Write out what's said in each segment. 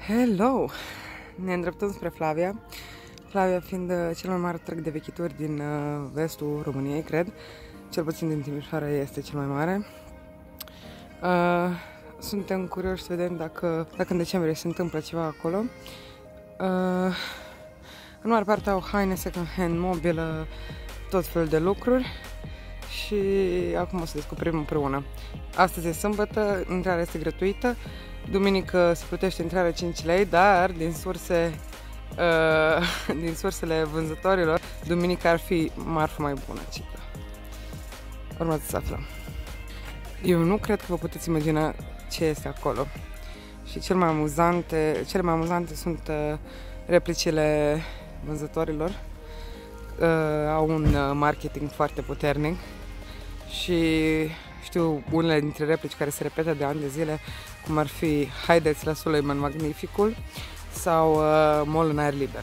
Hello! Ne îndreptăm spre Flavia. Flavia fiind cel mai mare trag de vechituri din vestul României, cred. Cel puțin din Timișoara este cel mai mare. Suntem curioși să vedem dacă în decembrie se întâmplă ceva acolo. În mare parte au haine second hand, mobilă, tot felul de lucruri. Și acum o să descoperim împreună. Astăzi e sâmbătă, intrarea este gratuită. Duminică se plătește intrarea 5 lei, dar din sursele vânzătorilor, duminică ar fi marfă mai bună, cică. Urmează să aflăm. Eu nu cred că vă puteți imagina ce este acolo. Și cele mai amuzante sunt replicile vânzătorilor. Au un marketing foarte puternic și știu unele dintre replici care se repetă de ani de zile, cum ar fi haideți la Suleiman Magnificul sau mall în aer liber.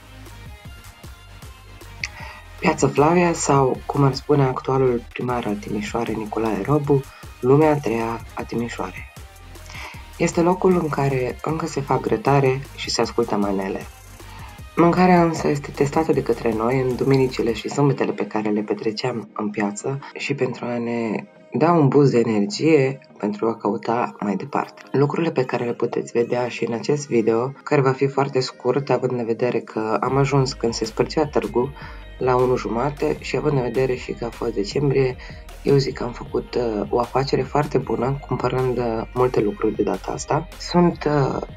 Piața Flavia sau, cum ar spune actualul primar al Timișoarei, Nicolae Robu, lumea a treia a Timișoarei. Este locul în care încă se fac grătare și se ascultă manele. Mâncarea însă este testată de către noi în duminicile și sâmbetele pe care le petreceam în piață și pentru a ne da un boost de energie pentru a căuta mai departe. Lucrurile pe care le puteți vedea și în acest video, care va fi foarte scurt, având în vedere că am ajuns când se spărgea târgul la 1:30 și având în vedere și că a fost decembrie, eu zic că am făcut o afacere foarte bună, cumpărând multe lucruri de data asta. Sunt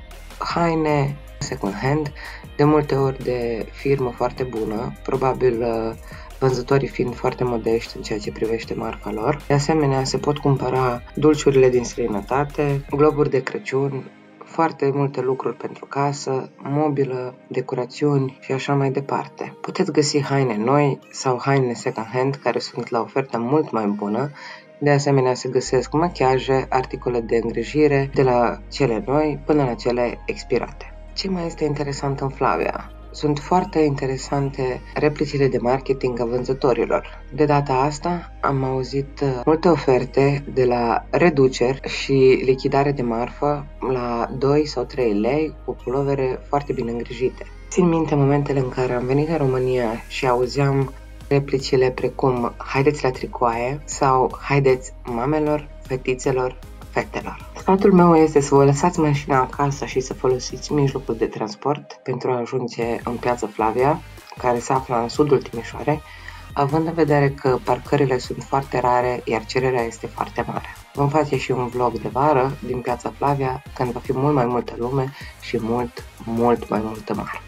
haine second hand, de multe ori de firmă foarte bună, probabil vânzătorii fiind foarte modești în ceea ce privește marca lor. De asemenea, se pot cumpăra dulciurile din străinătate, globuri de Crăciun, foarte multe lucruri pentru casă, mobilă, decorațiuni și așa mai departe. Puteți găsi haine noi sau haine second hand care sunt la ofertă mult mai bună. De asemenea, se găsesc machiaje, articole de îngrijire, de la cele noi până la cele expirate. Ce mai este interesant în Flavia? Sunt foarte interesante replicile de marketing a vânzătorilor. De data asta am auzit multe oferte de la reduceri și lichidare de marfă la 2 sau 3 lei cu pulovere foarte bine îngrijite. Țin minte momentele în care am venit în România și auzeam replicile precum haideți la tricoaie sau haideți mamelor, fetițelor, fetelor. Sfatul meu este să vă lăsați mașina acasă și să folosiți mijlocul de transport pentru a ajunge în Piața Flavia, care se află în sudul Timișoarei, având în vedere că parcările sunt foarte rare, iar cererea este foarte mare. Vom face și un vlog de vară din Piața Flavia, când va fi mult mai multă lume și mult mai multă mare.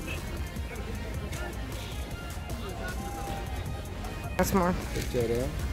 That's more.